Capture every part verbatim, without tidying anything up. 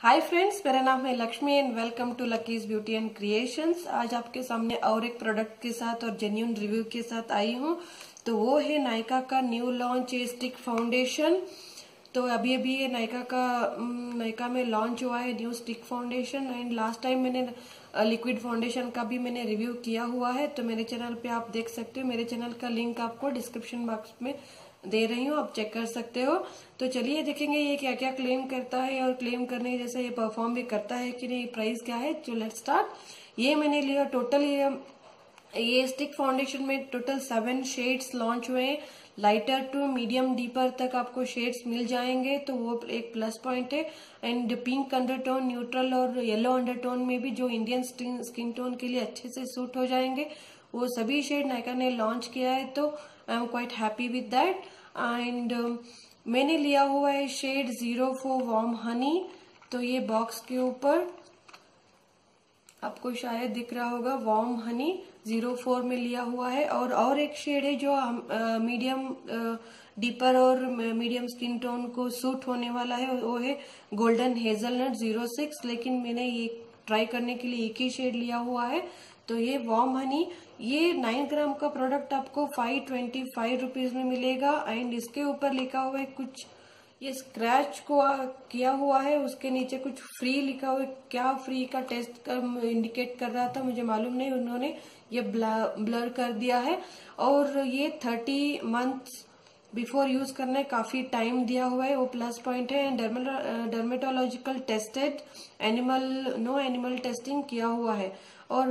Hi friends, मेरा नाम है Lakshmi and welcome to Lucky's beauty and creations. आज आपके सामने और एक प्रोडक्ट के साथ और जेन्युइन रिव्यू के साथ आई हूँ। तो वो है नायका का न्यू लॉन्च स्टिक फाउंडेशन। तो अभी अभी ये नायका का नायका में लॉन्च हुआ है new stick foundation. And last time मैंने लिक्विड फाउंडेशन का भी मैंने रिव्यू किया हुआ है, तो मेरे चैनल पे आप देख सकते हो। मेरे चैनल का लिंक आपको डिस्क्रिप्शन बॉक्स में दे रही हूँ, आप चेक कर सकते हो। तो चलिए देखेंगे ये क्या क्या क्लेम करता है और क्लेम करने जैसा ये परफॉर्म भी करता है कि नहीं, प्राइस क्या है। तो लेट्स स्टार्ट। ये मैंने लिया टोटल, ये ये स्टिक फाउंडेशन में टोटल सेवन शेड्स लॉन्च हुए हैं। लाइटर टू मीडियम डीपर तक आपको शेड्स मिल जाएंगे, तो वो एक प्लस पॉइंट है। एंड पिंक अंडरटोन, न्यूट्रल और येलो अंडरटोन में भी जो इंडियन स्किन टोन के लिए अच्छे से सूट हो जाएंगे, वो सभी शेड नायका ने लॉन्च किया है। तो I am quite happy with that. And मैंने लिया हुआ है shade zero four warm honey. तो ये बॉक्स के ऊपर आपको शायद दिख रहा होगा, वार्म हनी जीरो फोर में लिया हुआ है। और और एक शेड है जो मीडियम डीपर और मीडियम स्किन टोन को सूट होने वाला है, वो है गोल्डन हेजलनट जीरो सिक्स। लेकिन मैंने ये ट्राई करने के लिए एक ही शेड लिया हुआ है। तो ये वार्म हनी, ये नाइन ग्राम का प्रोडक्ट आपको फाइव ट्वेंटी फाइव रुपीज में मिलेगा। एंड इसके ऊपर लिखा हुआ है कुछ, ये स्क्रैच को किया हुआ है, उसके नीचे कुछ फ्री लिखा हुआ है। क्या फ्री का टेस्ट कर इंडिकेट कर रहा था मुझे मालूम नहीं, उन्होंने ये ब्लर कर दिया है। और ये थर्टी मंथ्स बिफोर यूज करना है, काफी टाइम दिया हुआ है, वो प्लस पॉइंट है। And dermatological tested, animal no animal testing किया हुआ है। और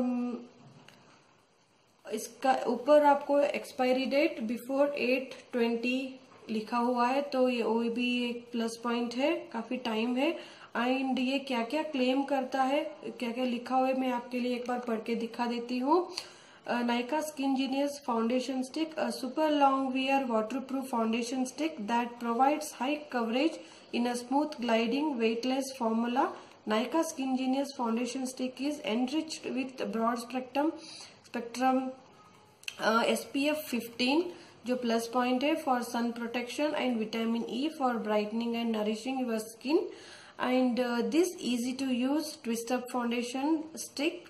इसका ऊपर आपको expiry date before eight twenty लिखा हुआ है, तो ये वो भी एक प्लस पॉइंट है, काफी टाइम है। एंड ये क्या क्या क्लेम करता है, क्या क्या लिखा हुआ है, मैं आपके लिए एक बार पढ़ के दिखा देती हूँ। Nykaa SKINgenius foundation stick, a super long wear waterproof foundation stick that provides high coverage in a smooth gliding weightless formula. Nykaa SKINgenius foundation stick is enriched with broad spectrum spectrum uh, S P F fifteen, जो plus point है, for sun protection and vitamin E for brightening and nourishing your skin. And this easy to use twist up foundation stick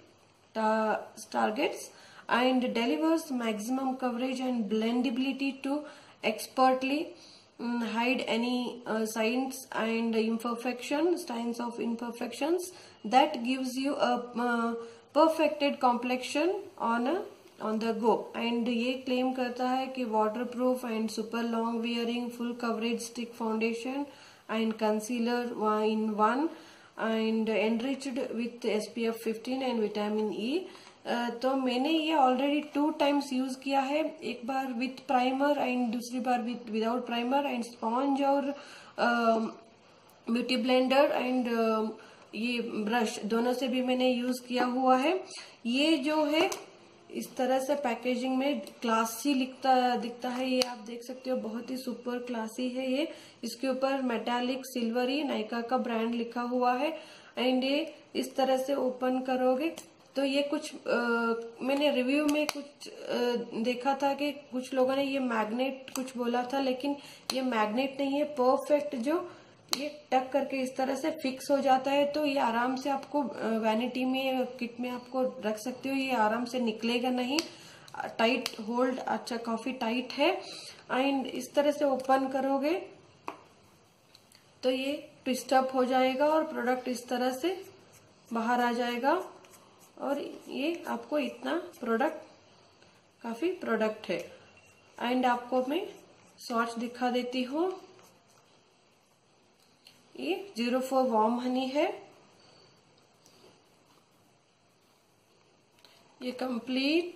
targets and delivers maximum coverage and blendability to expertly um, hide any uh, signs and imperfection signs of imperfections that gives you a uh, perfected complexion on a on the go. And ये claim करता है कि waterproof and super long wearing full coverage stick foundation and concealer in one and enriched with S P F fifteen and vitamin E. तो मैंने ये already two times use किया है, एक बार विथ प्राइमर एंड दूसरी बार with without primer. And sponge और beauty blender and ये ब्रश दोनों से भी मैंने यूज किया हुआ है। ये जो है इस तरह से पैकेजिंग में क्लासी लिखता दिखता है, ये आप देख सकते हो, बहुत ही सुपर क्लासी है ये। इसके ऊपर मेटालिक सिल्वरी नायका का ब्रांड लिखा हुआ है। एंड ये इस तरह से ओपन करोगे तो ये कुछ आ, मैंने रिव्यू में कुछ आ, देखा था कि कुछ लोगों ने ये मैग्नेट कुछ बोला था, लेकिन ये मैग्नेट नहीं है, परफेक्ट जो ये टक करके इस तरह से फिक्स हो जाता है। तो ये आराम से आपको वैनिटी में किट में आपको रख सकते हो, ये आराम से निकलेगा नहीं, टाइट होल्ड अच्छा काफी टाइट है। एंड इस तरह से ओपन करोगे तो ये ट्विस्ट अप हो जाएगा और प्रोडक्ट इस तरह से बाहर आ जाएगा। और ये आपको इतना प्रोडक्ट, काफी प्रोडक्ट है। एंड आपको मैं स्वॉच दिखा देती हूँ। ये जीरो फोर वार्म हनी है, ये कंप्लीट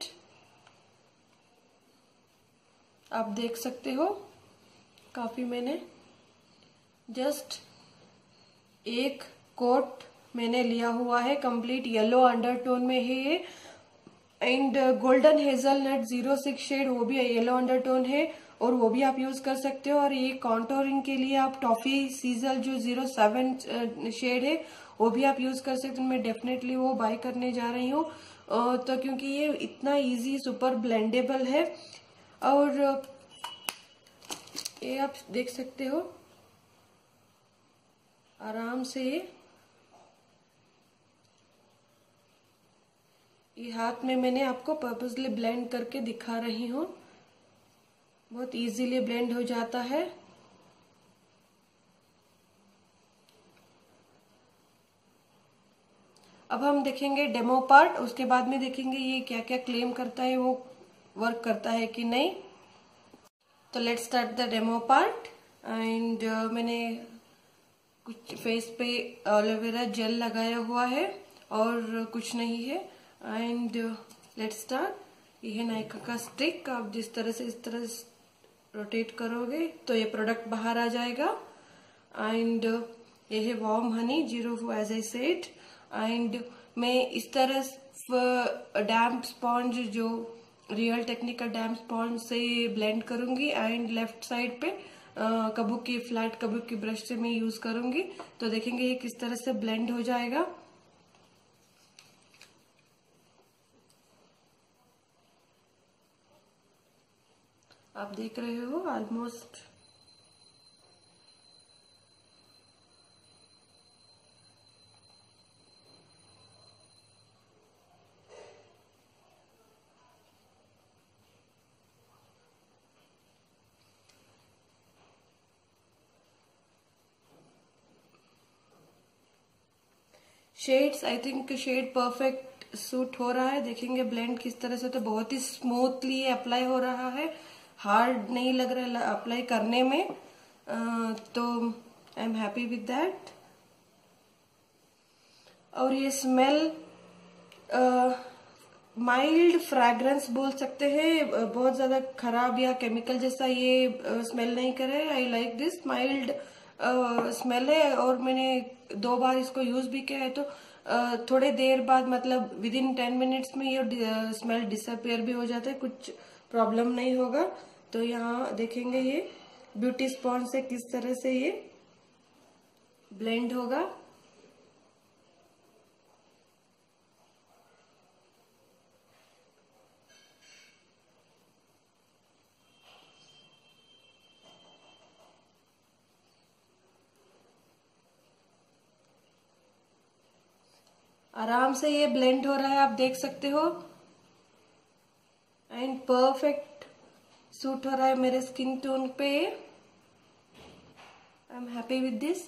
आप देख सकते हो। काफी मैंने जस्ट एक कोट मैंने लिया हुआ है, कंप्लीट येलो अंडरटोन में है ये। And golden hazelnut zero six shade, वो भी येलो अंडरटोन है और वो भी आप यूज कर सकते हो। और ये कॉन्टोरिंग के लिए आप टॉफी सीजल जो जीरो सेवन शेड है वो भी आप यूज कर सकते हो। मैं डेफिनेटली वो बाय करने जा रही हूँ, तो क्योंकि ये इतना इजी सुपर ब्लेंडेबल है। और ये आप देख सकते हो, आराम से ये हाथ में मैंने आपको पर्पसली ब्लेंड करके दिखा रही हूँ, बहुत इजीली ब्लेंड हो जाता है। अब हम देखेंगे डेमो पार्ट, उसके बाद में देखेंगे ये क्या क्या क्लेम करता है, वो वर्क करता है कि नहीं। तो let's start the demo part. And मैंने कुछ फेस पे एलोवेरा जेल लगाया हुआ है और कुछ नहीं है। And let's start. ये है नायका का स्टिक, आप जिस तरह से इस तरह से रोटेट करोगे तो ये प्रोडक्ट बाहर आ जाएगा। एंड ये है warm honey zero as I said. And मैं इस तरह डैम्प स्पॉन्ज, जो रियल टेक्निक का डैम्प स्पॉन्ज से ब्लेंड करूंगी। एंड लेफ्ट साइड पे कबू की फ्लैट कबू की ब्रश से मैं यूज करूंगी, तो देखेंगे ये किस तरह से ब्लेंड हो जाएगा। आप देख रहे हो almost shades, I think shade perfect suit हो रहा है। देखेंगे ब्लेंड किस तरह से, तो बहुत ही स्मूथली अप्लाई हो रहा है, हार्ड नहीं लग रहा है अप्लाई करने में। uh, तो I am happy with that. और ये स्मेल माइल्ड फ्रैग्रेंस बोल सकते हैं, बहुत ज्यादा खराब या केमिकल जैसा ये स्मेल नहीं करे। I like this mild smell है। और मैंने दो बार इसको यूज भी किया है, तो uh, थोड़े देर बाद मतलब विद इन टेन मिनट्स में ये स्मेल डिसअपियर भी हो जाता है, कुछ प्रॉब्लम नहीं होगा। तो यहाँ देखेंगे ये ब्यूटी स्पॉन्ज से किस तरह से ये ब्लेंड होगा। आराम से ये ब्लेंड हो रहा है, आप देख सकते हो। एंड परफेक्ट सूट हो रहा है मेरे स्किन टोन पे। I am happy with this.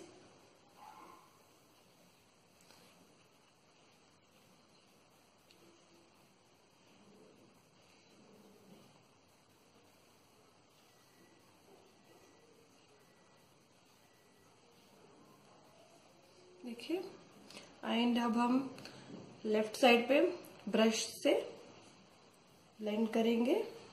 देखिए। एंड अब हम लेफ्ट साइड पे ब्रश से ब्लेंड करेंगे।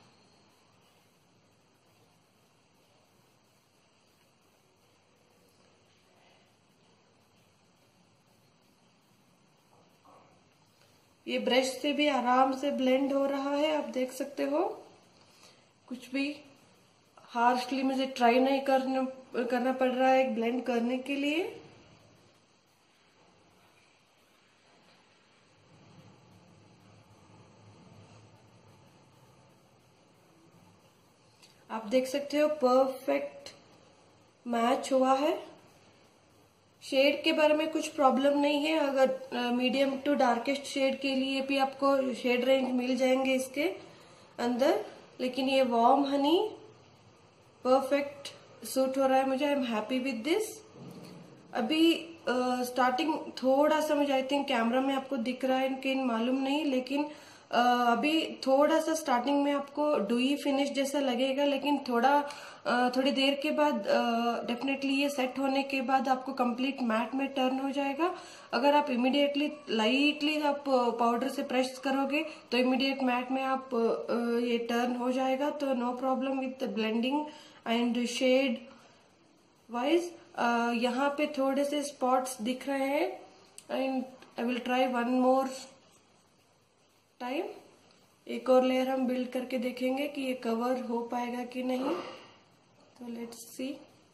ये ब्रश से भी आराम से ब्लेंड हो रहा है, आप देख सकते हो। कुछ भी हार्शली मुझे ट्राई नहीं करना करना पड़ रहा है ब्लेंड करने के लिए। आप देख सकते हो परफेक्ट मैच हुआ है। शेड के बारे में कुछ प्रॉब्लम नहीं है, अगर मीडियम टू डार्केस्ट शेड के लिए भी आपको शेड रेंज मिल जाएंगे इसके अंदर। लेकिन ये वार्म हनी परफेक्ट सूट हो रहा है मुझे। I am happy with this. अभी स्टार्टिंग uh, थोड़ा सा मुझे आई थिंक कैमरा में आपको दिख रहा है कि मालूम नहीं, लेकिन Uh, अभी थोड़ा सा स्टार्टिंग में आपको डुई फिनिश जैसा लगेगा, लेकिन थोड़ा uh, थोड़ी देर के बाद डेफिनेटली uh, ये सेट होने के बाद आपको कंप्लीट मैट में टर्न हो जाएगा। अगर आप इमीडिएटली लाइटली आप पाउडर से प्रेस करोगे तो इमीडिएट मैट में आप uh, ये टर्न हो जाएगा। तो no problem with blending and shade wise. यहाँ पे थोड़े से स्पॉट्स दिख रहे हैं and I will try one more time. एक और लेयर हम बिल्ड करके देखेंगे कि ये कवर हो पाएगा कि नहीं। तो लेट्स सी।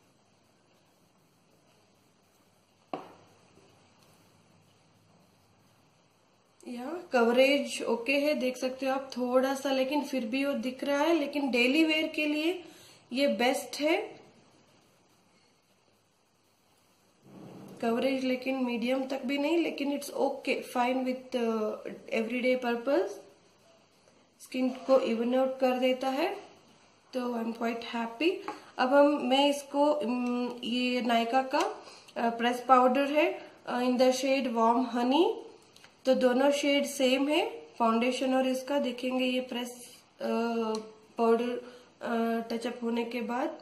यहाँ कवरेज ओके है, देख सकते हो आप थोड़ा सा, लेकिन फिर भी वो दिख रहा है। लेकिन डेली वेयर के लिए ये बेस्ट है। कवरेज लेकिन मीडियम तक भी नहीं, लेकिन it's okay, fine with everyday purpose. Skin को इवन आउट कर देता है, तो आई एम क्वाइट हैप्पी। अब हम मैं इसको ये नायका का प्रेस पाउडर है in the shade warm honey, तो दोनों शेड सेम है फाउंडेशन और इसका। देखेंगे ये प्रेस पाउडर टचअप होने के बाद।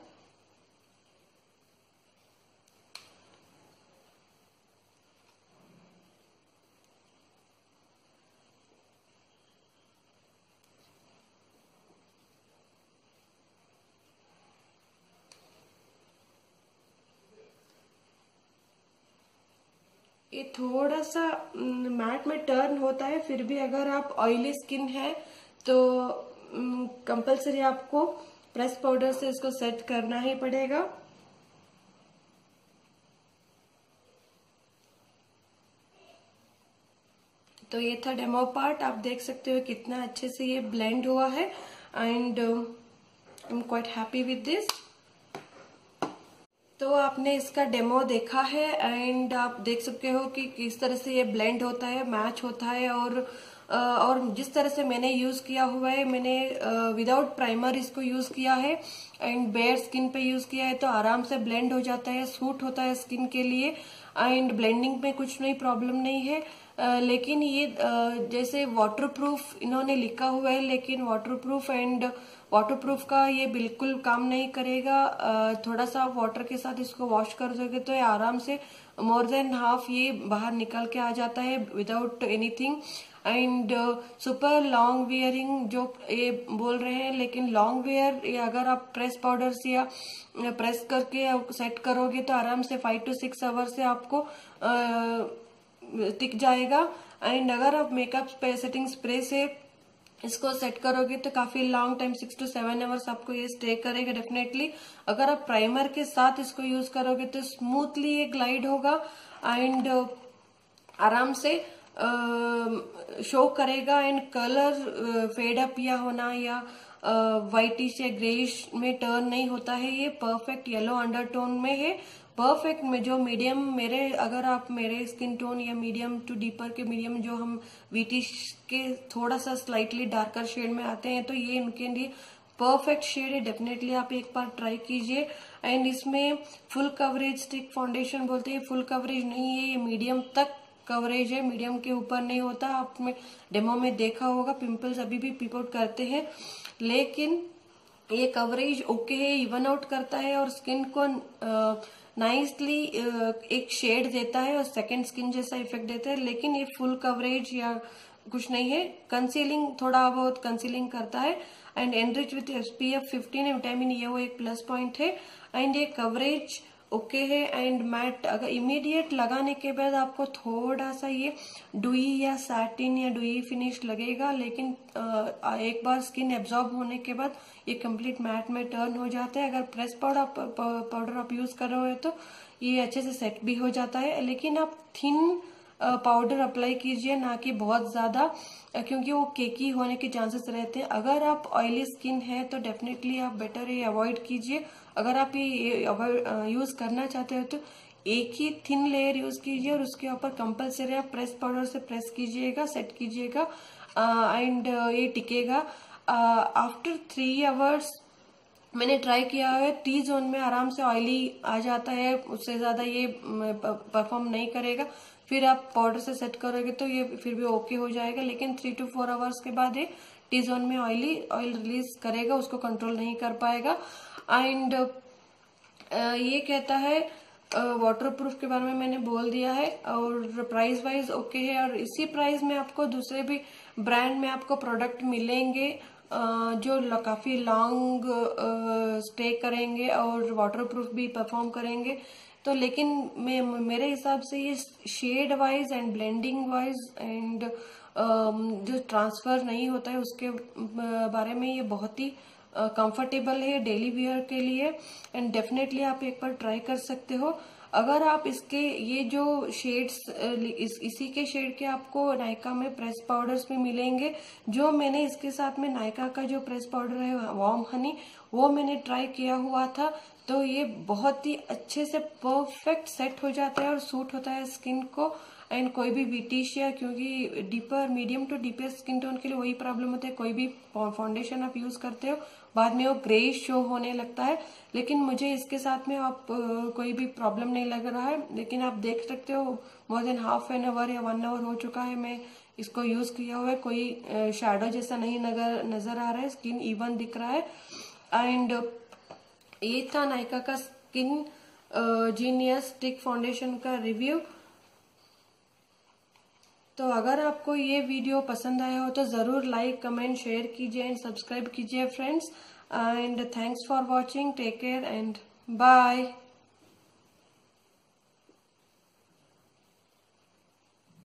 ये थोड़ा सा मैट में टर्न होता है, फिर भी अगर आप ऑयली स्किन है तो कंपलसरी आपको प्रेस पाउडर से इसको सेट करना ही पड़ेगा। तो ये था डेमो पार्ट। आप देख सकते हो कितना अच्छे से ये ब्लेंड हुआ है and I am quite happy with this. तो आपने इसका डेमो देखा है एंड आप देख सकते हो कि किस तरह से ये ब्लेंड होता है, मैच होता है, और और जिस तरह से मैंने यूज किया हुआ है, मैंने विदाउट प्राइमर इसको यूज किया है एंड बेयर स्किन पे यूज किया है, तो आराम से ब्लेंड हो जाता है, सूट होता है स्किन के लिए एंड ब्लेंडिंग में कुछ नहीं प्रॉब्लम नहीं है। Uh, लेकिन ये uh, जैसे वाटरप्रूफ इन्होंने लिखा हुआ है, लेकिन वाटरप्रूफ एंड वाटरप्रूफ का ये बिल्कुल काम नहीं करेगा। uh, थोड़ा सा वाटर के साथ इसको वॉश कर दोगे तो ये आराम से मोर देन हाफ ये बाहर निकल के आ जाता है without anything. And super long wearing जो ये बोल रहे हैं, लेकिन लॉन्ग वेयर ये अगर आप प्रेस पाउडर से या प्रेस करके सेट करोगे तो आराम से फाइव टू सिक्स आवर से आपको uh, टिक जाएगा। एंड अगर आप मेकअप सेटिंग स्प्रे से इसको सेट करोगे तो काफी long time six to seven hours आपको ये स्टे करेगा डेफिनेटली। अगर आप प्राइमर के साथ इसको यूज करोगे तो स्मूथली ये ग्लाइड होगा एंड आराम से शो करेगा एंड कलर फेड अप या होना या व्हाइटिश या ग्रेइश में टर्न नहीं होता है। ये परफेक्ट येलो अंडरटोन में है, परफेक्ट में जो मीडियम मेरे अगर आप मेरे स्किन टोन या मीडियम टू डीपर के मीडियम जो हम वीटिश के थोड़ा सा स्लाइटली डार्कर शेड में आते हैं, तो ये इनके लिए परफेक्ट शेड है। डेफिनेटली आप एक बार ट्राई कीजिए। एंड इसमें फुल कवरेज स्टिक फाउंडेशन बोलते हैं, फुल कवरेज नहीं है, ये मीडियम तक कवरेज है, मीडियम के ऊपर नहीं होता। आपने डेमो में देखा होगा पिंपल्स अभी भी पिप आउट करते हैं, लेकिन ये कवरेज ओके है, इवन आउट करता है और स्किन को नाइसली एक शेड देता है और सेकंड स्किन जैसा इफेक्ट देता है। लेकिन ये फुल कवरेज या कुछ नहीं है, कंसीलिंग थोड़ा बहुत कंसीलिंग करता है and enrich with SPF fifteen है, विटामिन ए वो एक प्लस पॉइंट है। एंड ये कवरेज ओके है एंड मैट अगर इमीडिएट लगाने के बाद आपको थोड़ा सा ये डुई या सैटिन या डुई फिनिश लगेगा, लेकिन एक बार स्किन एब्जॉर्ब होने के बाद ये कंप्लीट मैट में टर्न हो जाता है। अगर प्रेस पाउडर पाउडर आप यूज कर रहे हो तो ये अच्छे से सेट भी हो जाता है, लेकिन आप थिन पाउडर अप्लाई कीजिए, ना कि बहुत ज्यादा, क्योंकि वो केकी होने के चांसेस रहते हैं। अगर आप ऑयली स्किन है तो डेफिनेटली आप बेटर ये अवॉइड कीजिए। अगर आप ये यूज करना चाहते हो तो एक ही थिन लेयर यूज कीजिए और उसके ऊपर कंपलसरी आप प्रेस पाउडर से प्रेस कीजिएगा, सेट कीजिएगा एंड ये टिकेगा। आफ्टर थ्री आवर्स मैंने ट्राई किया है, टी जोन में आराम से ऑयली आ जाता है, उससे ज्यादा ये परफॉर्म नहीं करेगा। फिर आप पाउडर से सेट करोगे तो ये फिर भी ओके हो जाएगा, लेकिन थ्री टू फोर आवर्स के बाद ये टी जोन में ऑयली ऑयल रिलीज करेगा, उसको कंट्रोल नहीं कर पाएगा। एंड ये कहता है वाटरप्रूफ के बारे में मैंने बोल दिया है और प्राइस वाइज ओके है। और इसी प्राइस में आपको दूसरे भी ब्रांड में आपको प्रोडक्ट मिलेंगे जो काफी लॉन्ग स्टे करेंगे और वाटरप्रूफ भी परफॉर्म करेंगे। तो लेकिन मैं मेरे हिसाब से ये shade wise and blending wise and जो ट्रांसफर नहीं होता है उसके बारे में ये बहुत ही कंफर्टेबल है डेली वियर के लिए। एंड डेफिनेटली आप एक बार ट्राई कर सकते हो। अगर आप इसके ये जो शेड्स इस, इसी के शेड के आपको नायका में प्रेस पाउडर्स में मिलेंगे, जो मैंने इसके साथ में नायका का जो प्रेस पाउडर है वार्म हनी वो मैंने ट्राई किया हुआ था, तो ये बहुत ही अच्छे से परफेक्ट सेट हो जाता है और सूट होता है स्किन को। एंड कोई भी विटिशिया, क्योंकि deeper medium to deeper skin tone के लिए वही प्रॉब्लम होता है, कोई भी फाउंडेशन आप यूज करते हो बाद में वो ग्रेइश शो होने लगता है। लेकिन मुझे इसके साथ में आप कोई भी प्रॉब्लम नहीं लग रहा है। लेकिन आप देख सकते हो more than half an hour या वन आवर हो चुका है मैं इसको यूज किया हुआ है, कोई शैडो जैसा नहीं नजर नजर आ रहा है, स्किन इवन दिख रहा है। एंड ये था नायका का स्किन जीनियस स्टिक फाउंडेशन का रिव्यू। तो अगर आपको ये वीडियो पसंद आया हो तो जरूर लाइक कमेंट शेयर कीजिए एंड सब्सक्राइब कीजिए friends. And thanks for watching, take care and bye.